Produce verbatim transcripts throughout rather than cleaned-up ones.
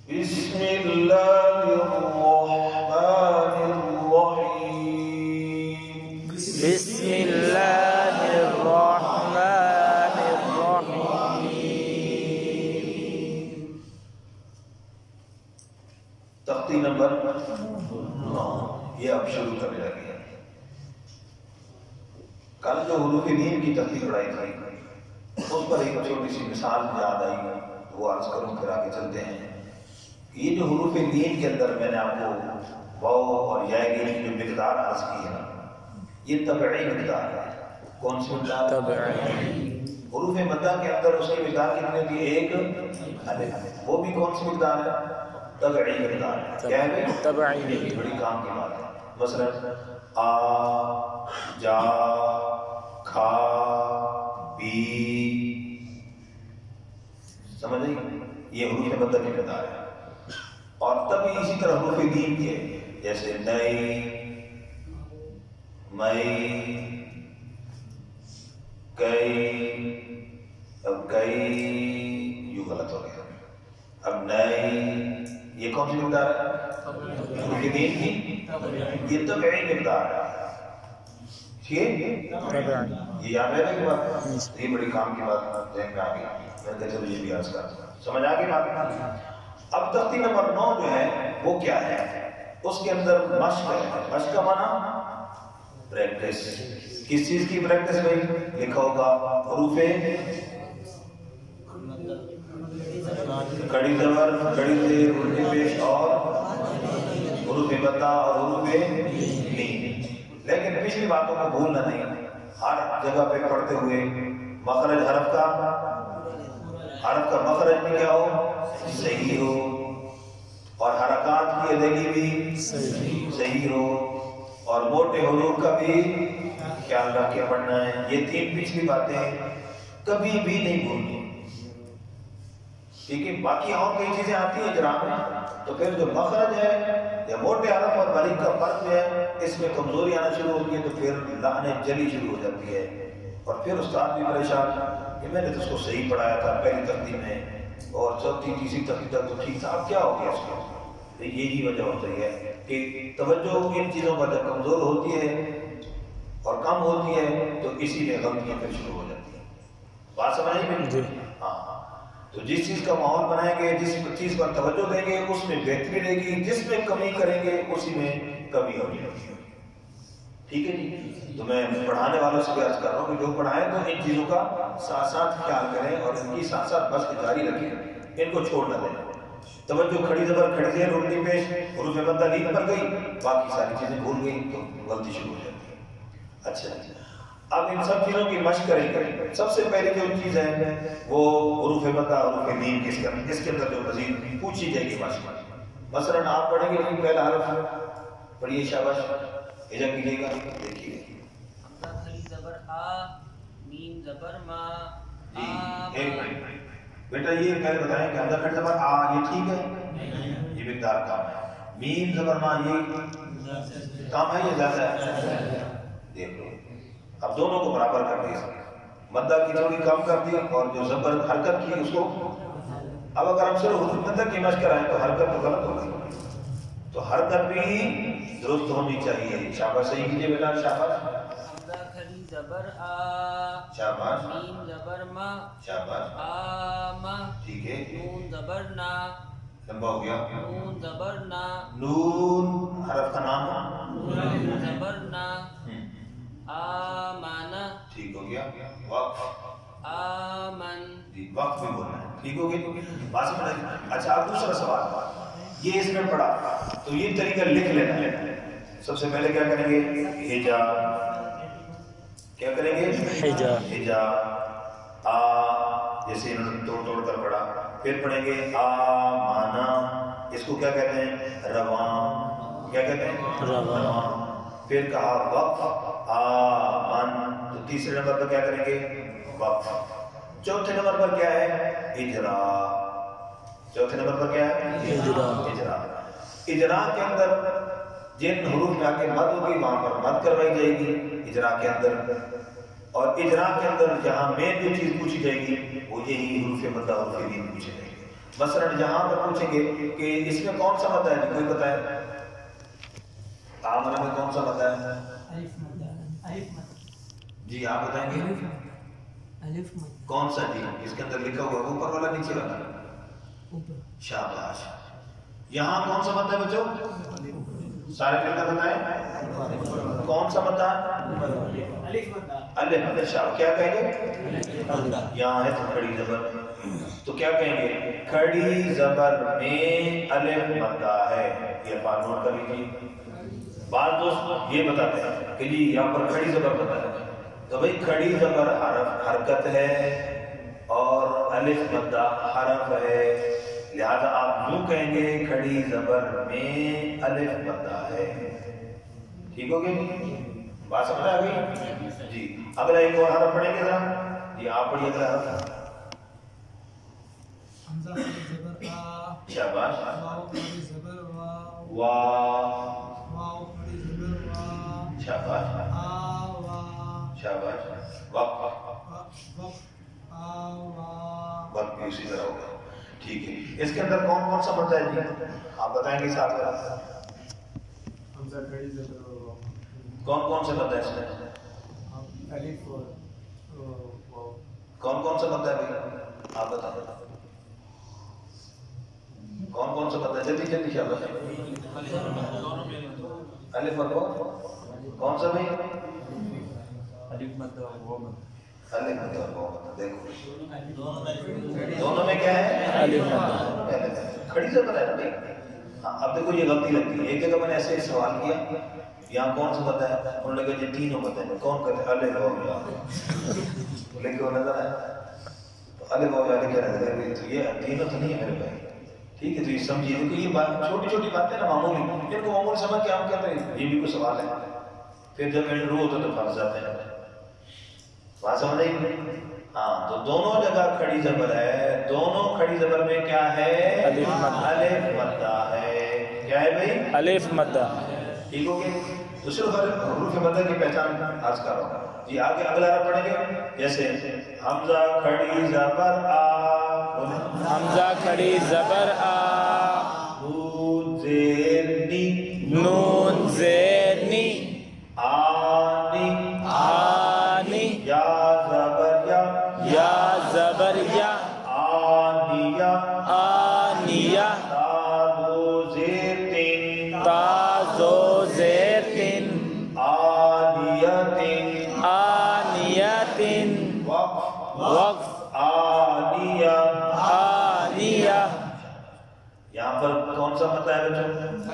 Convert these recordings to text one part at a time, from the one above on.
بسم اللہ الرحمن الرحیم بسم اللہ الرحمن الرحیم تختی نمبر نو یہ اب شروع کرنے لگے ہیں۔ کل جو حروف نیم کی تختی پڑھائی تھی اس پر ایک چھوٹی سی مثال یاد آئی، وہ عرض کروں پھر آگے چلتے ہیں۔ یہ جو حروف نیم کے اندر میں نے آپ کو واو اور یا کی جو مقدار عرض کی ہے یہ طبعی مقدار ہے۔ کون سی مقدار؟ طبعی۔ حروف مدہ کے اندر اس کی مقدار کتنی ہوتی ہے؟ ایک الف۔ وہ بھی کون سی مقدار ہے؟ طبعی مقدار ہے۔ کیا ہے؟ طبعی۔ بڑی کام کی بات ہے۔ مثلا آ جا کھا بی، سمجھ آئی؟ یہ حروف مدہ کی مقدار ہے۔ اور تبھی اسی طرح حروف نیم کے جیسے نئی، مئی، کئی، اب کئی یوں غلط ہو گیا، اب نئی، یہ کون سی مقدار ہے؟ حروف نیم کی یہ طبعی مقدار ہے۔ ٹھیک ہے؟ یہ یاد ہے کہ بات یہ بڑی کام کی بات ذہن میں آ گئی، میں نے چلو یہ بھی عرض کر سمجھ آ گئی بات۔ اب تختی نمبر نو جو ہے وہ کیا ہے؟ اس کے اندر مشق ہے۔ مشق کا معنی پریکٹس۔ کس چیز کی پریکٹس بھائی؟ لکھا ہوگا حروف کڑی زبر، کڑی زیر، الٹی پیش اور حروف مدہ اور حروف نیم۔ لیکن پچھلی باتوں کو بھولنا نہیں، ہر جگہ پہ پڑھتے ہوئے مخرج حرف کا حرف کا مخرج بھی کیا ہو؟ صحیح ہو، اور حرکات کی ادائیگی بھی صحیح ہو، اور موٹے حروف کا بھی خیال رکھ کے پڑھنا ہے۔ یہ تین پچھلی باتیں کبھی بھی نہیں بھولنی، ٹھیک ہے؟ باقی اور کئی چیزیں آتی ہیں جناب میں، تو پھر جو مخرج ہے یا موٹے حرف اور باریک کا فرق ہے اس میں کمزوری آنا شروع ہوتی ہے، تو پھر لعنیں جلی شروع ہو جاتی ہے، اور پھر استاد بھی پریشان کہ میں نے تو اس کو صحیح پڑھایا تھا پہلی تختی میں اور چوتھی تیسری تختی تک تو ٹھیک تھا، اب کیا ہو گیا اس کو؟ یہی وجہ ہوتی ہے کہ توجہ ان چیزوں پر جب کمزور ہوتی ہے اور کم ہوتی ہے تو اسی میں غلطیاں پھر شروع ہو جاتی ہیں۔ بات سمجھ آئی میری؟ ہاں ہاں۔ تو جس چیز کا ماحول بنائیں گے، جس چیز پر توجہ دیں گے اس میں بہتری رہے گی، جس میں کمی کریں گے اسی میں کمی ہوگی۔ ٹھیک ہے جی؟ تو میں پڑھانے والوں سے بھی عرض کر رہا ہوں کہ جو پڑھائیں تو ان چیزوں کا ساتھ ساتھ خیال کریں اور ان کی ساتھ ساتھ مشق جاری رکھیں، ان کو چھوڑ نہ دیں۔ توجہ کھڑی زبر، کھڑی زیر، الٹی پیش، حروف مدہ نیم پر گئی، باقی ساری چیزیں بھول گئی تو غلطی شروع ہو جاتی ہے۔ اچھا اچھا، اب ان سب چیزوں کی مشق کریں گے۔ سب سے پہلے جو چیز ہے وہ حروف مدہ، حروف نیم کے اس کے اندر جو مزید پوچھی جائے گی مشق۔ مثلا آپ پڑھیں گے لیکن پہلا حرف پڑھیے، شاباش، اجا کیجیے گا، دیکھیے کھڑی زبر آ، نیم زبر ما، جی۔ ایک منٹ بیٹا، یہ پہلے بتائیں کہ حمزہ کھڑی زبر آ یہ ٹھیک ہے؟ یہ مقدار کم ہے۔ میم زبر ما یہ کم ہے یا زیادہ ہے؟ دیکھ لو، اب دونوں کو برابر کر دیا، مدہ کی تھوڑی کم کر دی اور جو زبر حرکت کی اس کو، اب اگر ہم صرف حروف مدہ کی مشق کرائیں تو حرکت تو غلط ہوگی، تو حرکت بھی درست ہونی چاہیے۔ شاباش، صحیح کیجیے بیٹا، شاباش، حمزہ کھڑی زبر آ، شاباش، نیم زبر ما، شاباش، آ ما، ٹھیک ہے، نون زبر نا، لمبا ہو گیا، نون زبر نا، نون حرف کا نام، نون زبر نا، آمانا، ٹھیک ہو گیا، وقف، آمن، جی وقف بھی بولنا ہے، ٹھیک ہو گیا، بات سمجھ آئی؟ اچھا، اب دوسرا سوال، یہ اس میں پڑھا تو یہ طریقہ لکھ لینا ہے۔ سب سے پہلے کیا کریں گے؟ ہجا، کیا کریں گے؟ ہجا، ہجا، آ جیسے انہوں نے توڑ توڑ کر پڑھا، پھر پڑھیں گے آ مانا، اس کو کیا کہتے ہیں؟ رواں، کیا کہتے ہیں؟ رواں۔ پھر کہا وقف، آ من، تو تیسرے نمبر پر کیا کریں گے؟ وقف۔ چوتھے نمبر پر کیا ہے؟ اجرا۔ چوتھے نمبر پر کیا ہے؟ اجرا۔ اجرا۔ اجرا کے اندر جن حروف میں آگے مد ہوگی وہاں پر مد کروائی جائے گی اجرا کے اندر، اور اجرا کے اندر جہاں مین جو چیز پوچھی جائے گی وہ یہی حروف مدہ حروف نیم پوچھے جائیں گے۔ मसलन जहां पर पूछेंगे कि इसमें कौन सा मद्दा है, कोई बताए आमना में कौन सा मद्दा है? जी आप बताएंगे कौन सा? जी इसके अंदर लिखा हुआ ऊपर वाला नीचे वाला? शाबाश। यहाँ कौन सा मद्दा है बच्चों? सारे मिलकर बताएं कौन सा मद्दा? अलिफ मद्दा। शाबाश। क्या कहेंगे? यहाँ है तो खड़ी जबर, तो क्या कहेंगे? खड़ी जबर में अलिफ मद्दा है। ये बात नोट कर लीजिए। बात दोस्त ये बताते हैं कि जी यहाँ पर खड़ी जबर मद्दा है, तो भाई खड़ी जबर हरफ हरकत है और अलिफ मद्दा हरफ है, लिहाजा आप यूं कहेंगे खड़ी जबर में अलिफ मद्दा है। ठीक हो गई बात? समझ आ गई जी। अगला एक और हरफ पढ़ेंगे जरा जी, आप पढ़िए अगला हरफ। शाबाश। वाह। शाबाश शाबाश। वक्त वक्त भी उसी तरह होगा। ठीक है, इसके अंदर कौन कौन सा मद्दा है जी आप बताएंगे साथ में? कौन कौन सा मद्दा है इसमें? कौन कौन सा मद्दा है भाई आप बताओ? कौन कौन सा मद्दा है? जल्दी जल्दी शाबाश। अलिफ और वाव। कौन सा भाई? अलिफ मद्दा और वाव मद्दा। अलिफ मद्दा और वाव मद्दा। देखो दोनों में क्या है? अलिफ मद्दा। खड़ी जबर है ना भाई। हाँ, अब देखो ये गलती लगती है। एक जगह मैंने ऐसे सवाल किया, यहाँ कौन सा मद्दा है? उन्होंने कहा ये तीनों मद्दा है। कौन कहते हैं? अलिफ वाव या। लेकिन वो नजर आया तो अलिफ वाव या क्या नजर है? तो ये तीनों तो नहीं है मेरे भाई। ठीक है, तो ये समझिए। देखो ये बात छोटी छोटी बातें ना मामूली, इनको मामूली समझ के हम कहते हैं ये भी कोई सवाल है, फिर जब इंटरव्यू होता तो फंस जाते हैं। बात समझ आई? हाँ, तो दोनों जगह खड़ी जबर है। दोनों खड़ी जबर में क्या है? अलिफ मद्दा है। क्या है भाई? अलिफ मद्दा। ठीक हो गया? तो सिर्फ हुरूफ मद्दा की पहचान आज कर रहा हूँ जी। आगे अगला रफ पढ़ेंगे जैसे हमजा खड़ी जबर आ। हमजा खड़ी जबर आ। नून जेर नी। नून जेर नी। आनी। आनी। या जबर या। या जबर या। आनिया। आनिया। ताजो जेर तीन। ताजो जेर तीन। आनियतिन। आनियतिन। वक्फ। वक्फ। आनिया। आनिया। यहाँ पर कौन सा मद्दा है बच्चों?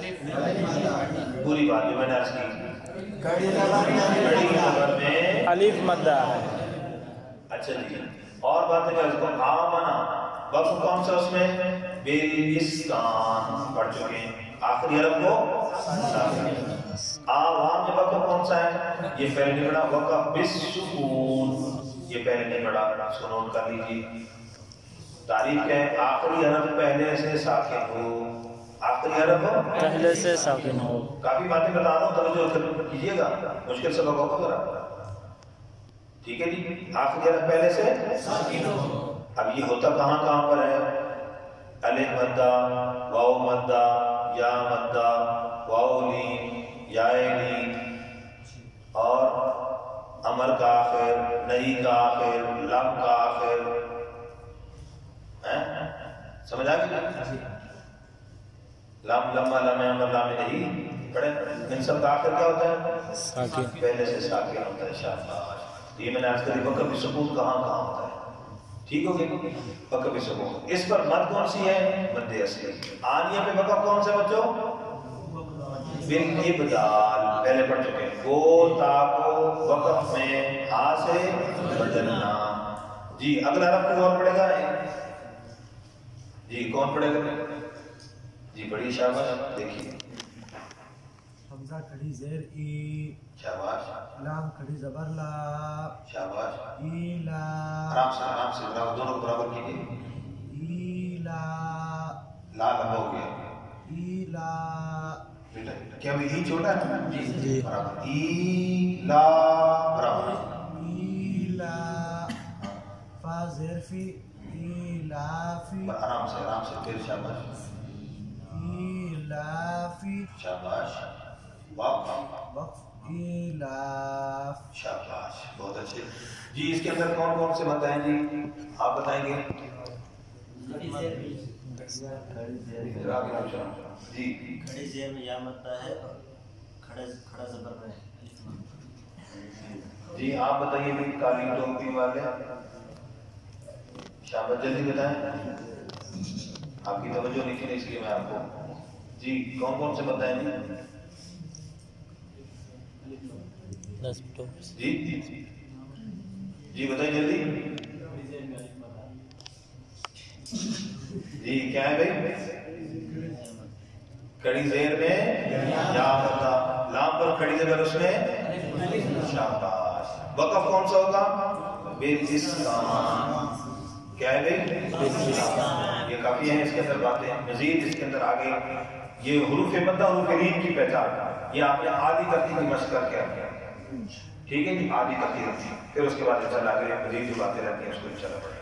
पूरी बात मैंने आज की। खड़ी जबर में अलिफ मद्दा है। अच्छा जी, और बातें कर इसको आमना। वक्फ कौन सा उसमें? बिलिस्कान पढ़ चुके हैं। आखिरी हरफ को आवाम में वक्फ कौन सा है? ये पहले नहीं पढ़ा। वक्फ बिस्सुकून, ये पहले नहीं पढ़ा, इसको नोट कर लीजिए। तारीफ है आखिरी हरफ पहले से साकिन हो। आखिरी हरफ पहले से साकिन हो। काफी बातें बता रहा हूँ, तवज्जो कीजिएगा, मुश्किल सबक होगा जरा। ठीक है जी, आखिरी हरफ पहले से साकिन हो। अब ये होता कहाँ कहाँ पर है? अलिफ मद्दा, वाव मद्दा, या मद्दा, वाव लीन, याए लीन, और अमर का आखिर, नहीं का आखिर, लम का आखिर। समझ आ गई? लम लम्मा लम अमर लाम नहीं पढ़े। इन सब का आखिर क्या होता है? साकिन। पहले से साकिन होता है। शाबाश। तो ये मैंने आज करी वक्त भी सुकून कहाँ कहाँ होता है। ठीक हो गया? वक्त भी सुकून। इस पर मद कौन सी है? मद्दे असली। आनिया पे वक्त कौन सा बच्चों? बिल-इब्दाल पहले पढ़ चुके हैं। गो ताको वक्त में हा से बदलना। जी अगला रफ कौन पढ़ेगा जी? कौन पढ़ेगा जी? बड़ी शाबाश। देखिए हमजा खड़ी जेर ई। शाबाश। लाम खड़ी जबर ला। शाबाश। ई ला। आराम से आराम से बराबर, दोनों को बराबर कीजिए। ई ला। ला लंबा हो गया। ई ला। बेटा क्या अभी ई छोटा है? जी जी बराबर। ई ला बराबर। ई ला। फाज ज़ेरफ़ी इलाफ़ी आराम से आराम से फिर शाबाश इलाफ़ी शाबाश वक्फ वक्फ इलाफ़। शाबाश बहुत अच्छे जी। इसके अंदर कौन कौन से मत हैं जी, आप बताएंगे जी। खड़ी जेर में या मद्दा है, खड़ा खड़ा ज़बर में अलिफ मद्दा। जी आप बताइए भी काली टोपी वाले, शाबाश जल्दी बताएं, आपकी तवज्जो नहीं थी इसलिए मैं आपको जी कौन कौन से बताएं जी जी जी बताइए जल्दी जी। क्या है भाई? कड़ी जेर में या मद्दा, लाम पर खड़ी जेर उसमें शाबाश। वक़फ़ कौन सा होगा? बिलिस्तान। क्या है भाई? ये काफी है, इसके अंदर बातें मजीद इसके अंदर आगे ये हुरूफ मद्दा हुरूफ लीन की पहचान, ये आपने आधी तरतीब की मशक करके रखा, ठीक है जी, आधी तरतीब, फिर उसके बाद चला आगे मजीद जो बातें रहती हैं उसको चला पड़ेगा।